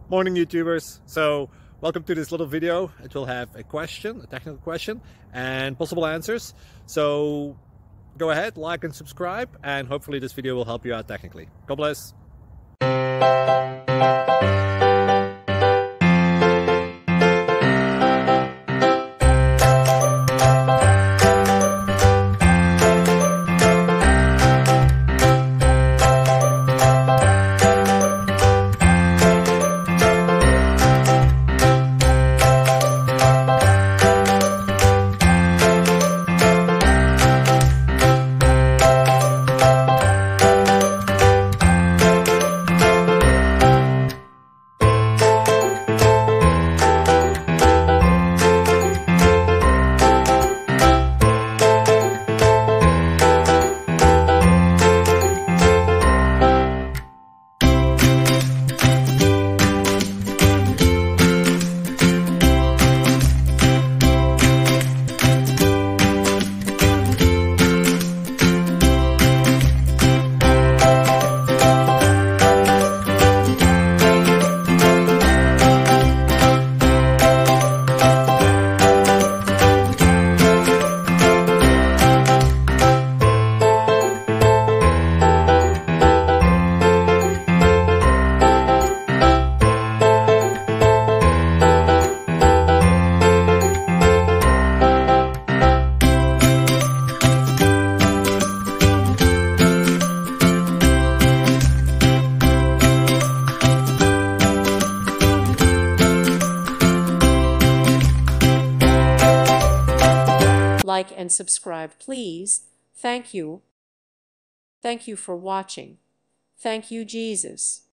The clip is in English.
Morning YouTubers. So welcome to this little video. It will have a question, a technical question, and possible answers. So go ahead, like and subscribe, and hopefully this video will help you out technically. God bless. Like and subscribe, please. Thank you. Thank you for watching. Thank you, Jesus.